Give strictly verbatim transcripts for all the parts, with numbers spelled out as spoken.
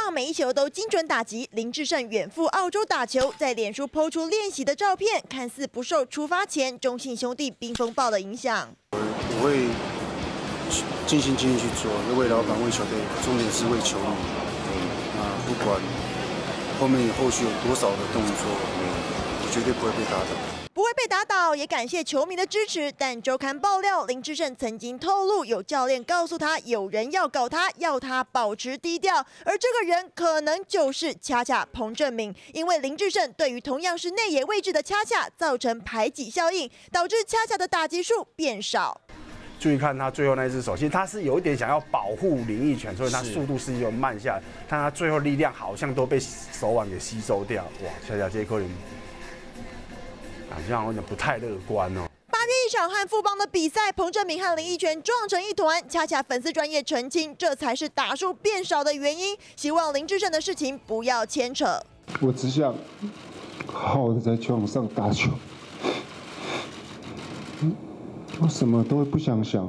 棒，每一球都精准打击。林志胜远赴澳洲打球，在脸书抛出练习的照片，看似不受出发前中信兄弟冰风暴的影响。 我会尽心尽力去做，为老板、为球队，重点是为球迷。那不管后面后续有多少的动作，我绝对不会被打倒。 不会被打倒，也感谢球迷的支持。但周刊爆料，林志胜曾经透露，有教练告诉他，有人要搞他，要他保持低调。而这个人可能就是恰恰彭政闵，因为林志胜对于同样是内野位置的恰恰造成排挤效应，导致恰恰的打击数变少。 注意看他最后那只手，其实他是有一点想要保护林奕泉，所以他速度是有慢下来，但他最后力量好像都被手腕给吸收掉。哇，恰恰这一颗人。 好像有点不太乐观哦。 八月一场和富邦的比赛，彭政闵和林奕泉撞成一团，恰恰粉丝专业澄清，这才是打数变少的原因。希望林志胜的事情不要牵扯。 我只想好好的在球场上打球，我什么都不想想。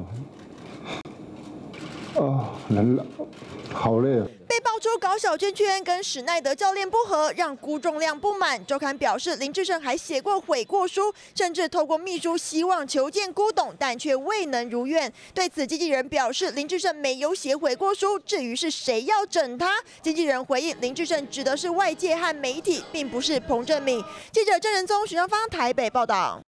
啊，人好累啊。 被爆出搞小圈圈，跟史奈德教练不合，让辜仲亮不满。周刊表示，林志胜还写过悔过书，甚至透过秘书希望求见辜董，但却未能如愿。对此，经纪人表示，林志胜没有写悔过书。至于是谁要整他，经纪人回应，林志胜指的是外界和媒体，并不是彭政闵。记者郑仁宗、许尚芳台北报道。